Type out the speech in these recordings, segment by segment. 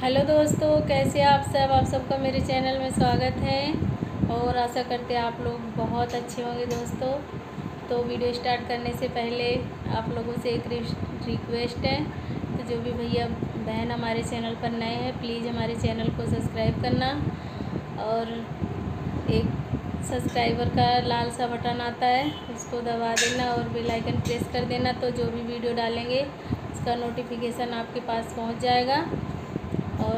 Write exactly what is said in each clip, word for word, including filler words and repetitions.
Hello दोस्तों, कैसे आप सब आप सबका मेरे चैनल में स्वागत है और आशा करते हैं आप लोग बहुत अच्छे होंगे दोस्तों। तो वीडियो स्टार्ट करने से पहले आप लोगों से एक रिक्वेस्ट है, तो जो भी भैया बहन हमारे चैनल पर नए हैं प्लीज़ हमारे चैनल को सब्सक्राइब करना और एक सब्सक्राइबर का लाल सा बटन आता है उसको दबा देना और बेल आइकन प्रेस कर देना, तो जो भी वीडियो डालेंगे उसका नोटिफिकेशन आपके पास पहुंच जाएगा। और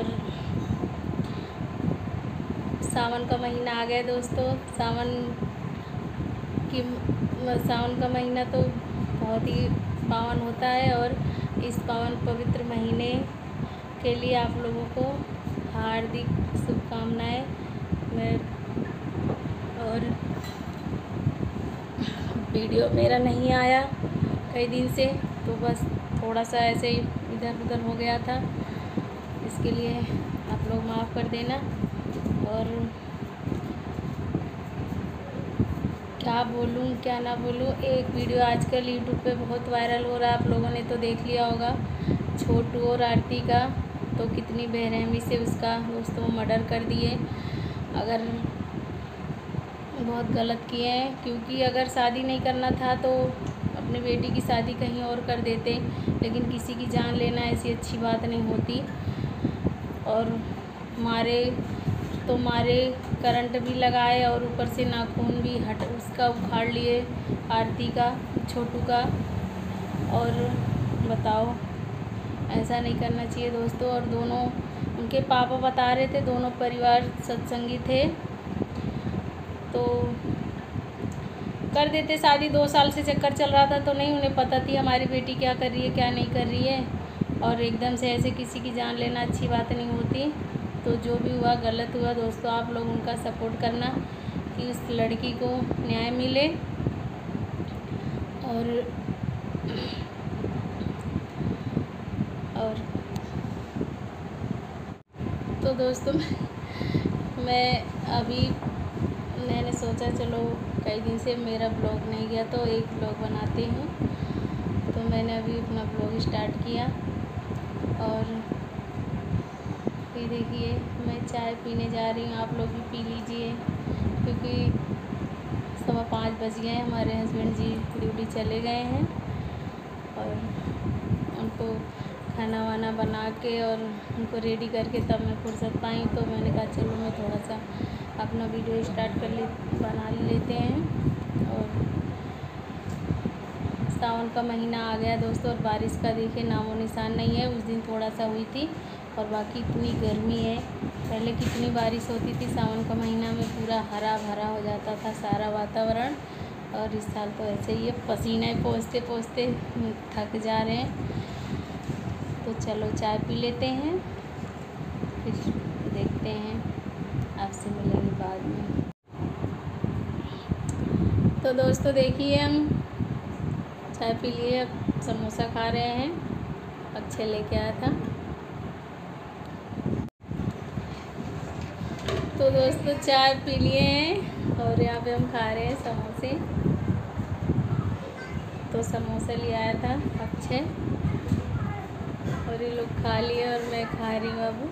सावन का महीना आ गया दोस्तों। सावन की सावन का महीना तो बहुत ही पावन होता है और इस पावन पवित्र महीने के लिए आप लोगों को हार्दिक शुभकामनाएं। मैं और वीडियो मेरा नहीं आया कई दिन से, तो बस थोड़ा सा ऐसे ही इधर उधर हो गया था, इसके लिए आप लोग माफ़ कर देना। और क्या बोलूँ क्या ना बोलूँ, एक वीडियो आजकल यूट्यूब पे बहुत वायरल हो रहा है, आप लोगों ने तो देख लिया होगा, छोटू और आरती का। तो कितनी बेरहमी से उसका दोस्तों मर्डर कर दिए। अगर बहुत गलत किए हैं, क्योंकि अगर शादी नहीं करना था तो अपनी बेटी की शादी कहीं और कर देते, लेकिन किसी की जान लेना ऐसी अच्छी बात नहीं होती। और मारे तो मारे, करंट भी लगाए और ऊपर से नाखून भी हट उसका उखाड़ लिए, आरती का, छोटू का। और बताओ, ऐसा नहीं करना चाहिए दोस्तों। और दोनों उनके पापा बता रहे थे दोनों परिवार सत्संगी थे, तो कर देते शादी। दो साल से चक्कर चल रहा था तो नहीं उन्हें पता थी हमारी बेटी क्या कर रही है क्या नहीं कर रही है, और एकदम से ऐसे किसी की जान लेना अच्छी बात नहीं होती। तो जो भी हुआ गलत हुआ दोस्तों, आप लोग उनका सपोर्ट करना कि उस लड़की को न्याय मिले। और और तो दोस्तों मैं अभी मैंने सोचा चलो कई दिन से मेरा ब्लॉग नहीं गया तो एक ब्लॉग बनाती हूँ, तो मैंने अभी अपना ब्लॉग स्टार्ट किया। और ये देखिए मैं चाय पीने जा रही हूँ, आप लोग भी पी लीजिए, क्योंकि सवा पाँच बज गए हैं, हमारे हस्बैंड जी ड्यूटी चले गए हैं और उनको खाना वाना बना के और उनको रेडी करके तब मैं फुर्सत पाई। तो मैंने कहा चलो मैं थोड़ा सा अपना वीडियो स्टार्ट कर ले बना लेते हैं। और सावन का महीना आ गया दोस्तों और बारिश का देखिए नामो निशान नहीं है। उस दिन थोड़ा सा हुई थी और बाकी इतनी गर्मी है। पहले कितनी बारिश होती थी सावन का महीना में, पूरा हरा भरा हो जाता था सारा वातावरण। और इस साल तो ऐसे ही है, पसीने पोंछते पोंछते थक जा रहे हैं। तो चलो चाय पी लेते हैं, फिर देखते हैं, आपसे मिलेंगे बाद में। तो दोस्तों देखिए हम चाय पी लिए, अब समोसा खा रहे हैं, अक्षय लेके आया था। तो दोस्तों चाय पी लिए हैं और यहाँ पे हम खा रहे हैं समोसे। तो समोसा ले आया था अक्षय और ये लोग खा लिए और मैं खा रही हूँ। अब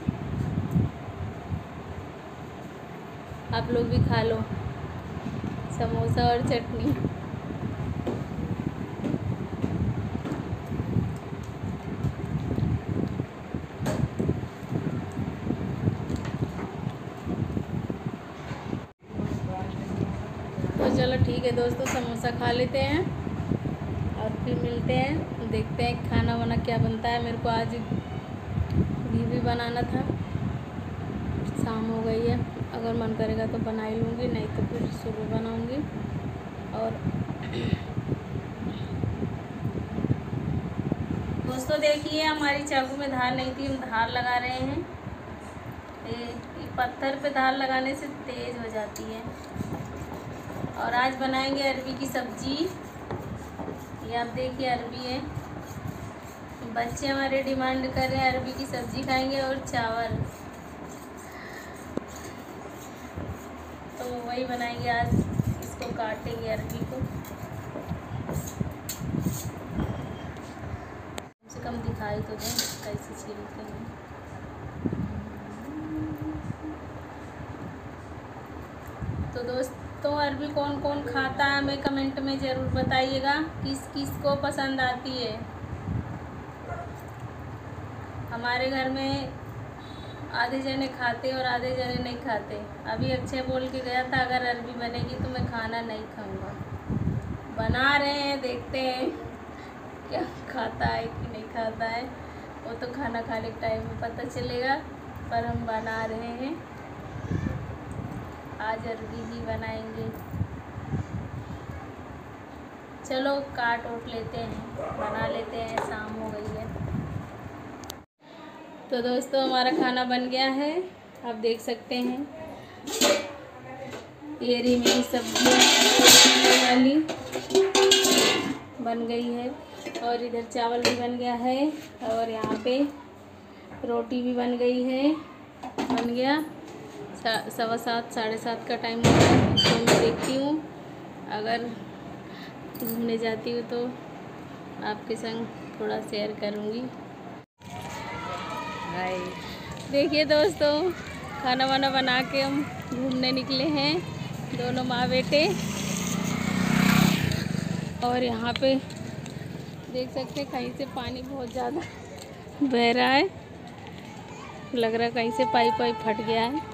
आप लोग भी खा लो समोसा और चटनी। तो चलो ठीक है दोस्तों, समोसा खा लेते हैं और फिर मिलते हैं, देखते हैं खाना वाना क्या बनता है। मेरे को आज घी भी बनाना था, शाम हो गई है, अगर मन करेगा तो बना ही लूँगी, नहीं तो फिर सुबह बनाऊँगी। और दोस्तों देखिए हमारी चाकू में धार नहीं थी, हम धार लगा रहे हैं। ये पत्थर पे धार लगाने से तेज़ हो जाती है। और आज बनाएंगे अरबी की सब्जी। ये आप देखिए अरबी है, बच्चे हमारे डिमांड कर रहे हैं अरबी की सब्जी खाएंगे और चावल, तो वही बनाएंगे आज। इसको काटेंगे अरबी को, कम से कम दिखाई तो दें कैसे छीलते हैं। तो दोस्तों अरबी कौन कौन खाता है हमें कमेंट में ज़रूर बताइएगा, किस किस को पसंद आती है। हमारे घर में आधे जने खाते और आधे जने नहीं खाते। अभी अक्षय बोल के गया था अगर अरबी बनेगी तो मैं खाना नहीं खाऊंगा। बना रहे हैं, देखते हैं क्या खाता है कि नहीं खाता है, वो तो खाना खाने के टाइम में पता चलेगा, पर हम बना रहे हैं। आज अरबी ही बनाएंगे। चलो काट ओट लेते हैं, बना लेते हैं, शाम हो गई है। तो दोस्तों हमारा खाना बन गया है, आप देख सकते हैं। ये रही मेरी सब्जी वाली बन गई है, और इधर चावल भी बन गया है, और यहाँ पे रोटी भी बन गई है। बन गया सवा सात साढ़े सात का टाइम हो गया, तो मैं देखती हूँ अगर घूमने जाती हूँ तो आपके संग थोड़ा शेयर करूँगी। हाय देखिए दोस्तों, खाना वाना बना के हम घूमने निकले हैं, दोनों माँ बेटे। और यहाँ पे देख सकते हैं कहीं से पानी बहुत ज़्यादा बह रहा है, लग रहा है कहीं से पाइप वाइप फट गया है।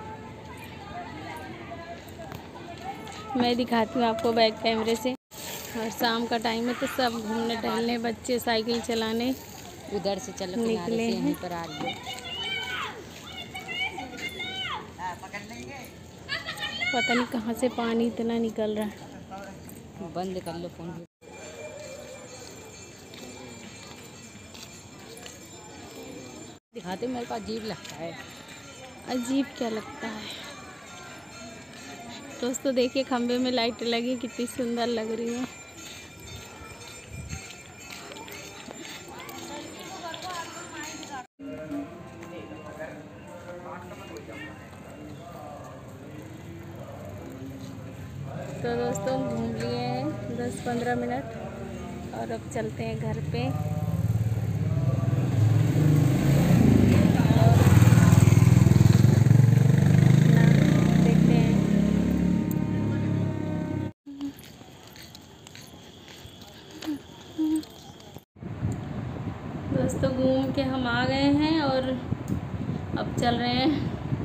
मैं दिखाती हूँ आपको बैक कैमरे से। और शाम का टाइम है तो सब घूमने टहलने, बच्चे साइकिल चलाने उधर से चलो निकले हैं। यहीं पर आ गए। पता नहीं कहाँ से पानी इतना निकल रहा है। बंद कर लो फोन। दिखाते मेरे को अजीब लगता है। अजीब क्या लगता है दोस्तों? देखिए खंबे में लाइट लगी, कितनी सुंदर लग रही है। तो दोस्तों घूम लिए हैं दस पंद्रह मिनट, और अब चलते हैं घर पे। देखते हैं दोस्तों, घूम के हम आ गए हैं और अब चल रहे हैं,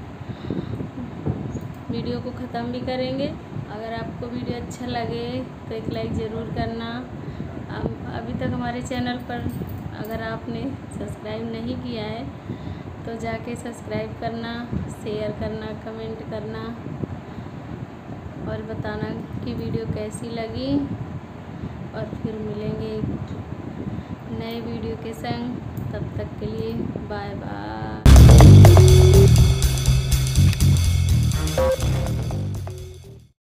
वीडियो को ख़त्म भी करेंगे। अगर आपको वीडियो अच्छा लगे तो एक लाइक ज़रूर करना। अभी तक हमारे चैनल पर अगर आपने सब्सक्राइब नहीं किया है तो जाके सब्सक्राइब करना, शेयर करना, कमेंट करना और बताना कि वीडियो कैसी लगी। और फिर मिलेंगे नए वीडियो के संग, तब तक के लिए बाय बाय।